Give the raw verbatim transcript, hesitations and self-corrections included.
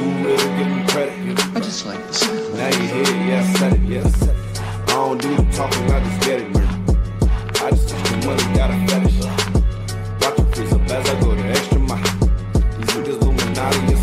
too real to give them credit. I just like the sound. Now you hear it, yeah, I said it, yeah, I said it. I don't do the talking, I just get it, man. I just touch the money, got a fetish. Watch your face up as I go the extra mile. These niggas Illuminati,